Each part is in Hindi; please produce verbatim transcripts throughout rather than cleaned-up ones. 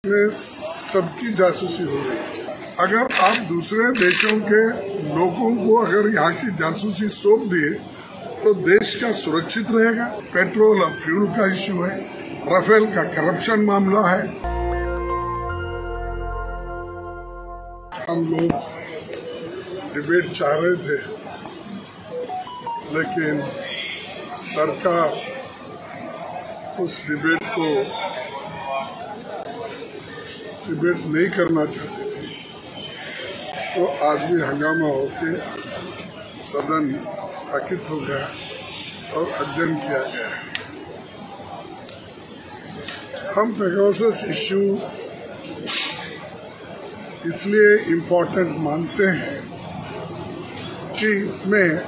में सबकी जासूसी हो रही है। अगर आप दूसरे देशों के लोगों को अगर यहाँ की जासूसी सौंप दिए तो देश का सुरक्षित रहेगा। पेट्रोल और फ्यूल का इश्यू है, राफेल का करप्शन मामला है। हम लोग डिबेट चाह रहे थे, लेकिन सरकार उस डिबेट को डिबेट नहीं करना चाहती थी, तो आज भी हंगामा होके सदन स्थगित हो गया और अध्ययन किया गया। हम पेगासस इश्यू इसलिए इम्पोर्टेंट मानते हैं कि इसमें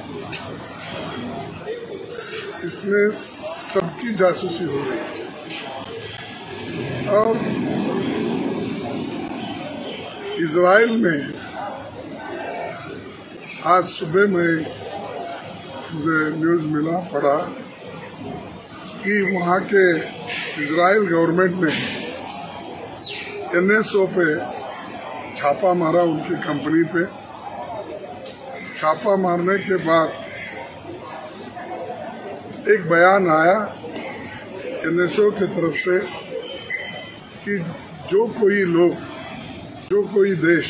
इसमें सबकी जासूसी हो रही है और इजराइल में आज सुबह में मुझे न्यूज़ मिला पड़ा कि वहाँ के इजराइल गवर्नमेंट ने एन एस ओ पे छापा मारा, उनकी कंपनी पे छापा मारने के बाद एक बयान आया एन एस ओ की तरफ से कि जो कोई लोग जो कोई देश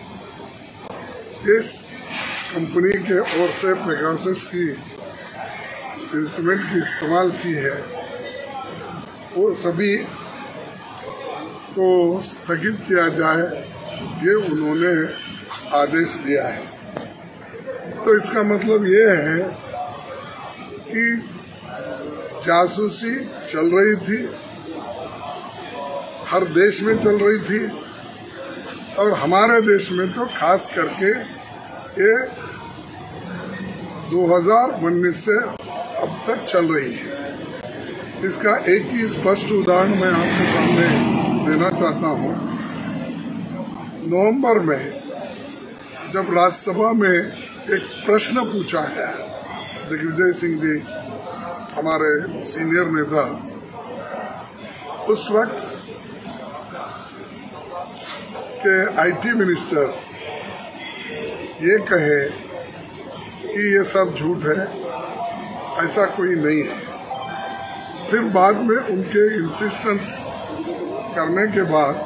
इस कंपनी के ओर से पेगासस की इंस्ट्रूमेंट की इस्तेमाल की है, वो सभी को स्थगित किया जाए, ये उन्होंने आदेश दिया है। तो इसका मतलब ये है कि जासूसी चल रही थी, हर देश में चल रही थी और हमारे देश में तो खास करके ये दो हज़ार उन्नीस से अब तक चल रही है। इसका एक ही स्पष्ट उदाहरण मैं आपके सामने देना चाहता हूँ। नवंबर में जब राज्यसभा में एक प्रश्न पूछा गया, दिग्विजय सिंह जी हमारे सीनियर नेता, उस वक्त के आईटी मिनिस्टर ये कहे कि ये सब झूठ है, ऐसा कोई नहीं है। फिर बाद में उनके इंसिस्टेंस करने के बाद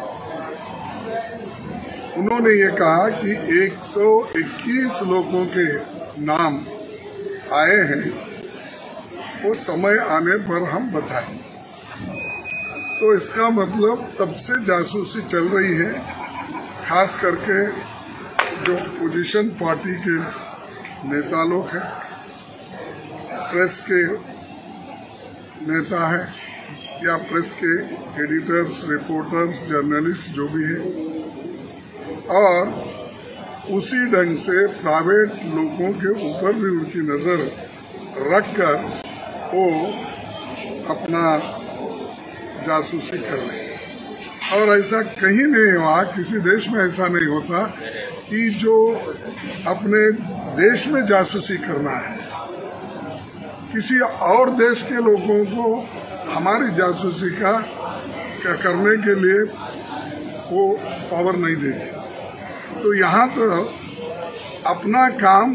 उन्होंने ये कहा कि एक सौ इक्कीस लोगों के नाम आए हैं, वो समय आने पर हम बताएंगे। तो इसका मतलब तब से जासूसी चल रही है, खास करके जो पोजीशन पार्टी के नेता लोग हैं, प्रेस के नेता हैं या प्रेस के एडिटर्स, रिपोर्टर्स, जर्नलिस्ट जो भी हैं, और उसी ढंग से प्राइवेट लोगों के ऊपर भी उनकी नज़र रखकर वो अपना जासूसी कर रहे हैं। और ऐसा कहीं नहीं हुआ, किसी देश में ऐसा नहीं होता कि जो अपने देश में जासूसी करना है, किसी और देश के लोगों को हमारी जासूसी का करने के लिए वो पावर नहीं देती। तो यहाँ तो अपना काम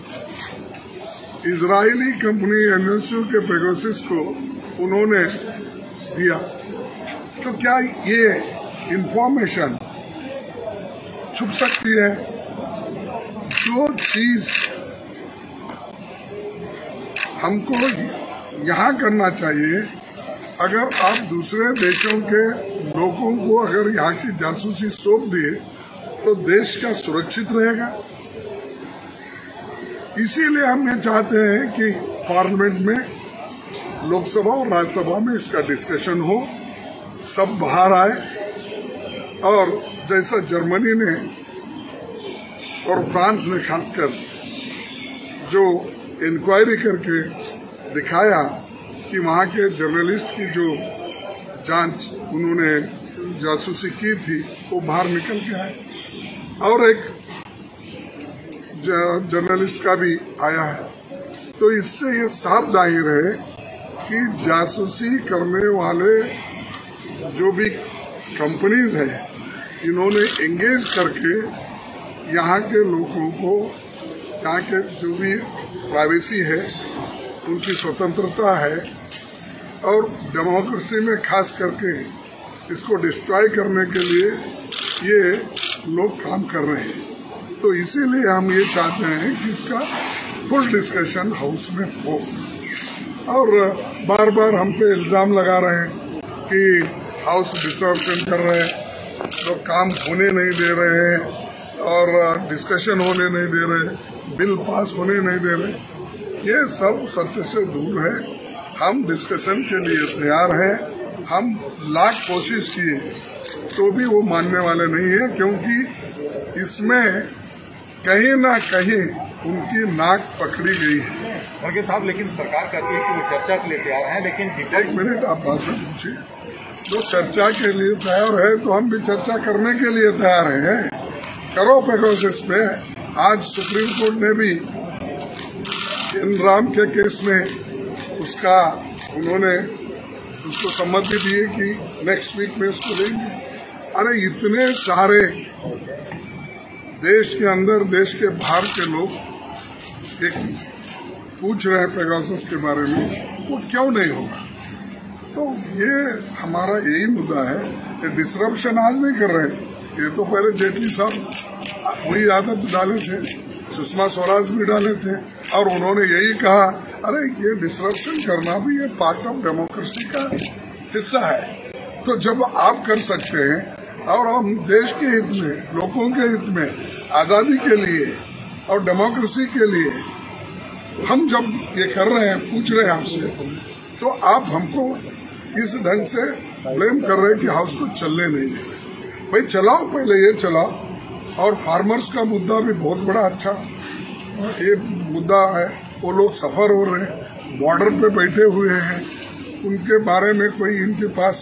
Israeli company N S O के पेगासस को उन्होंने दिया। तो क्या ये इंफॉर्मेशन छुप सकती है? जो चीज हमको यहाँ करना चाहिए, अगर आप दूसरे देशों के लोगों को अगर यहाँ की जासूसी सौंप दिए तो देश का सुरक्षित रहेगा। इसीलिए हम ये चाहते हैं कि पार्लियामेंट में, लोकसभा और राज्यसभा में इसका डिस्कशन हो, सब बाहर आए और जैसा जर्मनी ने और फ्रांस ने खासकर जो इंक्वायरी करके दिखाया कि वहाँ के जर्नलिस्ट की जो जांच उन्होंने जासूसी की थी वो बाहर निकल के आए, और एक जर्नलिस्ट का भी आया है। तो इससे ये साफ जाहिर है कि जासूसी करने वाले जो भी कंपनीज है, इन्होंने एंगेज करके यहाँ के लोगों को, यहाँ के जो भी प्राइवेसी है, उनकी स्वतंत्रता है, और डेमोक्रेसी में खास करके इसको डिस्ट्रॉय करने के लिए ये लोग काम कर रहे हैं। तो इसीलिए हम ये चाहते हैं कि इसका फुल डिस्कशन हाउस में हो। और बार बार हम पे इल्ज़ाम लगा रहे हैं कि हाउस डिस्टर्बेंस कर रहे हैं, लोग काम होने नहीं दे रहे हैं और डिस्कशन होने नहीं दे रहे, बिल पास होने नहीं दे रहे। ये सब सत्य से दूर है। हम डिस्कशन के लिए तैयार हैं। हम लाख कोशिश किए तो भी वो मानने वाले नहीं है, क्योंकि इसमें कहीं ना कहीं उनकी नाक पकड़ी गई है। खड़गे साहब, लेकिन सरकार कहती है कि वो चर्चा के लिए तैयार है, लेकिन एक मिनट आप बात में पूछिए। जो चर्चा के लिए तैयार है तो हम भी चर्चा करने के लिए तैयार हैं। करो पेगासस पे। आज सुप्रीम कोर्ट ने भी इनराम के केस में उसका उन्होंने उसको सम्मति दी है कि नेक्स्ट वीक में उसको देंगे। अरे इतने सारे देश के अंदर देश के बाहर के लोग एक पूछ रहे हैं पेगासस के बारे में, वो क्यों नहीं होगा? तो ये हमारा यही मुद्दा है कि डिसरप्शन आज नहीं कर रहे हैं। ये तो पहले जेटली साहब वही आदत डाले थे, सुषमा स्वराज भी डाले थे, और उन्होंने यही कहा अरे ये डिसरप्शन करना भी ये पार्ट ऑफ डेमोक्रेसी का हिस्सा है। तो जब आप कर सकते हैं और हम देश के हित में, लोगों के हित में, आजादी के लिए और डेमोक्रेसी के लिए हम जब ये कर रहे हैं, पूछ रहे हैं आपसे, तो आप हमको इस ढंग से ब्लेम कर रहे हैं कि हाउस को चलने नहीं दे रहे। भाई चलाओ, पहले ये चलाओ। और फार्मर्स का मुद्दा भी बहुत बड़ा अच्छा ये मुद्दा है। वो लोग सफर हो रहे हैं, बॉर्डर पे बैठे हुए हैं, उनके बारे में कोई इनके पास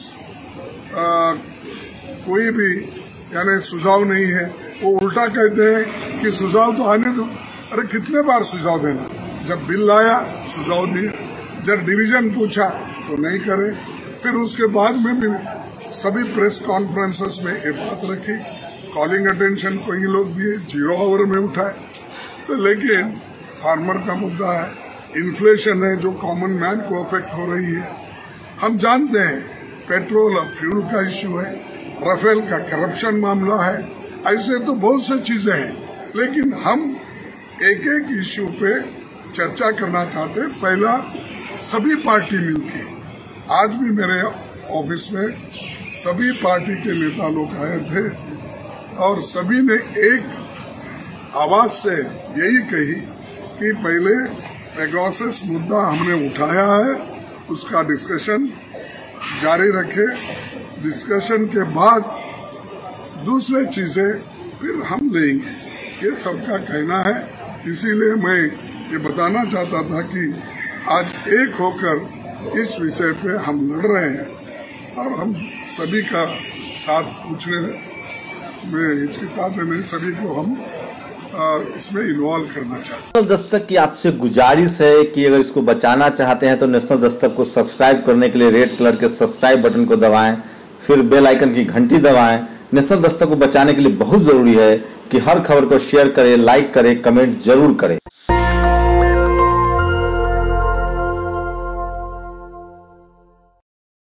आ, कोई भी यानी सुझाव नहीं है। वो उल्टा कहते हैं कि सुझाव तो आने दो। अरे कितने बार सुझाव देना? जब बिल आया सुझाव दिए, जब डिवीजन पूछा तो नहीं करे, फिर उसके बाद में भी सभी प्रेस कॉन्फ्रेंसेस में ये बात रखी, कॉलिंग अटेंशन को ये लोग दिए, जीरो आवर में उठाए। तो लेकिन फार्मर का मुद्दा है, इन्फ्लेशन है जो कॉमन मैन को अफेक्ट हो रही है। हम जानते हैं पेट्रोल और फ्यूल का इश्यू है, राफेल का करप्शन मामला है, ऐसे तो बहुत सी चीजें हैं। लेकिन हम एक एक इश्यू पे चर्चा करना चाहते हैं। पहला सभी पार्टी मिलके, आज भी मेरे ऑफिस में सभी पार्टी के नेता लोग आए थे और सभी ने एक आवाज से यही कही कि पहले पेगासस मुद्दा हमने उठाया है, उसका डिस्कशन जारी रखे, डिस्कशन के बाद दूसरे चीजें फिर हम लेंगे, ये सबका कहना है। इसीलिए मैं ये बताना चाहता था कि आज एक होकर इस विषय पे हम लड़ रहे हैं और हम सभी का साथ पूछने में हिचकिचाते नहीं, सभी को हम इसमें इन्वॉल्व करना चाहते हैं। नेशनल दस्तक की आपसे गुजारिश है कि अगर इसको बचाना चाहते हैं तो नेशनल दस्तक को सब्सक्राइब करने के लिए रेड कलर के सब्सक्राइब बटन को दबाएं, फिर बेल आइकन की घंटी दबाएं। नेशनल दस्तक को बचाने के लिए बहुत जरूरी है कि हर खबर को शेयर करें, लाइक करें, कमेंट जरूर करें।